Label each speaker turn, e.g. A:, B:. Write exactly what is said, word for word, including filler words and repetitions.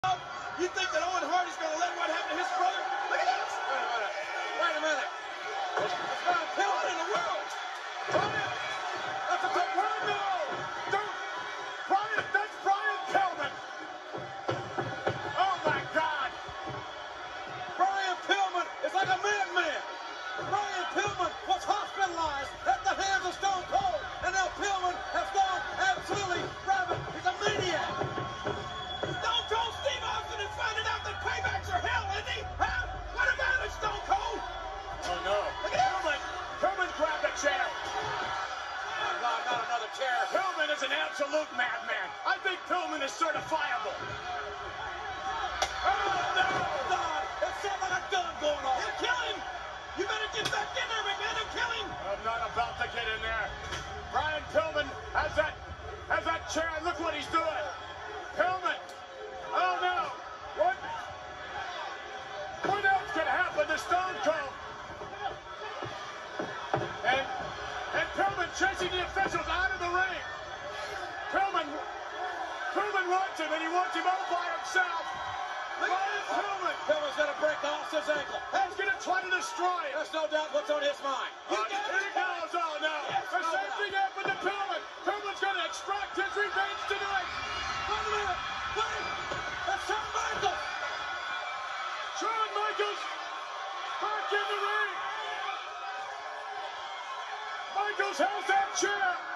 A: You think that Owen Hardy's going to let what happened to his brother? Look at this! Wait a minute. Wait a minute. It's not Pillman in the world. Brian! That's a big one. No! Don't! Brian, that's Brian Pillman! Oh my God! Brian Pillman is like a madman! Brian Pillman was hospitalized at the hands of Stone Cold, and now Pillman has gone absolutely rabid. He's a maniac! Stone Cold Steve Austin is finding out that paybacks are hell, isn't he? Huh? What about it, Stone Cold? Oh no. Look at Pillman! Pillman grabbed a chair! Oh God, not another chair. Pillman is an absolute madman. I think Pillman is certifiable. Oh no! God, it sounds like a gun going off. He'll kill him! You better get back in there, McMahon, and kill him! I'm not about to get in there. Brian Pillman has that, has that chair. Look what he's doing. Pillman! Oh no! What? What else could happen to Stone Cold? And, and Pillman chasing the officials out of the ring. Pillman, Pillman wants him, and he wants him all by himself. Look at Pillman! Pillman's gonna break Austin's ankle. He's gonna try to destroy it. There's no doubt what's on his mind. You uh, got here it goes. Oh no! Yes, the no same thing happened to Pillman. Pillman's gonna extract his revenge tonight. Wait a minute! Wait! That's Shawn Michaels! Shawn Michaels back in the ring. Michaels has that chair.